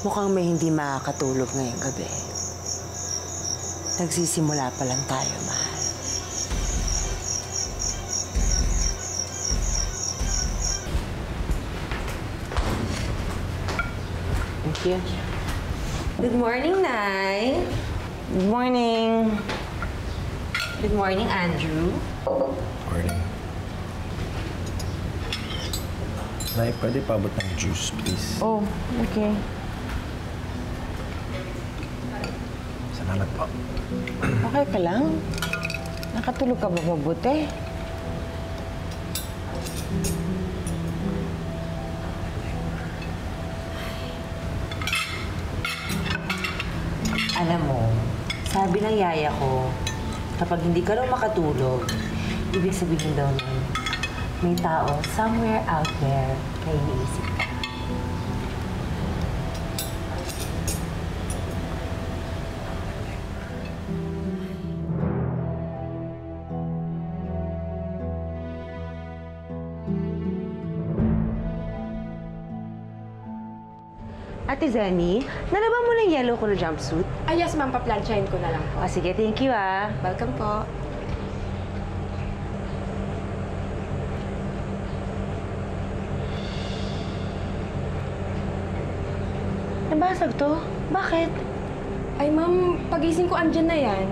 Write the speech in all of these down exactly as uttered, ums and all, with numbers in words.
Mukhang may hindi makakatulog ngayong gabi. Nagsisimula pa lang tayo, mahal. Thank you. Good morning, Nay. Good morning. Good morning, Andrew. Morning. Nay, pwede paabot ng juice, please? Oh, okay. Salamat po. Okay ka lang? Nakatulog ka ba mabuti? Alam mo, sabi ng yaya ko, kapag hindi ka raw makatulog, ibig sabihin daw nun, may tao somewhere out there na iniisip ka. Ate Zenny, nalaban mo na yung yellow ko na jumpsuit? Ah, yes, ma'am. Paplansyahin ko na lang po. O, sige, thank you, ah. Welcome po. Nabasag to? Bakit? Ay, ma'am, pagising ko andyan na yan.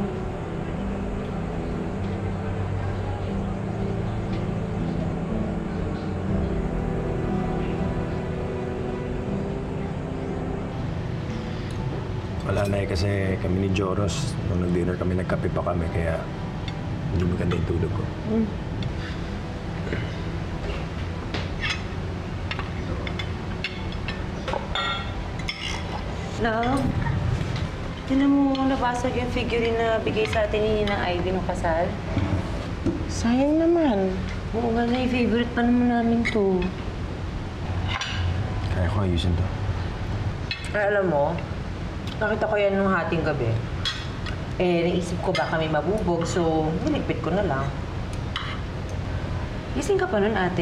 Wala na eh, kasi kami ni Joros, nung nag-dinner kami, nagkape pa kami, kaya hindi maganda yung tulog ko. Mm. Love, tinan mo, nabasag yung figurine na bigay sa atin ni Nina Ivy nung kasal. Sayang naman. Oo nga na, favorite pa naman namin to. Kaya ko ayusin to. Ay, alam mo, nakita ko yan nung hating gabi. Eh, naisip ko baka may mabubog, so niligpit ko na lang. Gising ka pa nun, ate?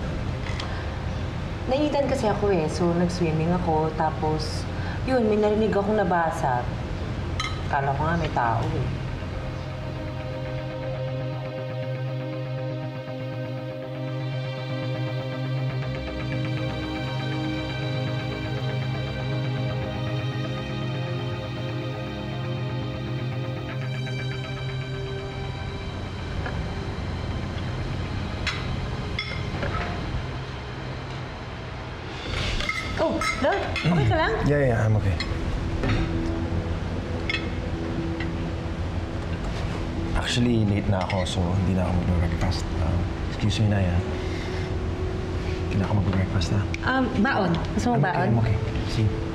Nainitan kasi ako eh, so nag-swimming ako, tapos yun, may narinig akong nabasag. Kala ko nga may tao eh. Oh, Lord, okay ka lang? Yeah, yeah, I'm okay. Actually, late na ako, so hindi na ako mag-breakfast. Uh, excuse me, Naya. Hindi na ako mag-breakfast, ha? Um, baon. Gusto mo I'm baon? okay, I'm okay. See?